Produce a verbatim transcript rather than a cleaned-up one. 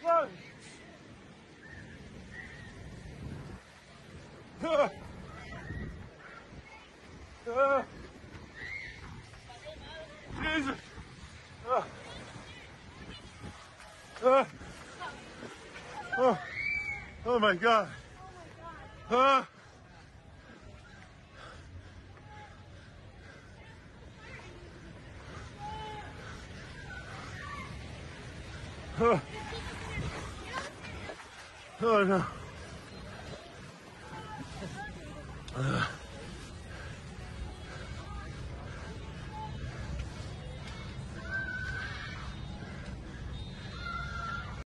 go. Uh, uh, Jesus. Uh, uh, oh, oh my God. Uh, uh, oh no. Uh,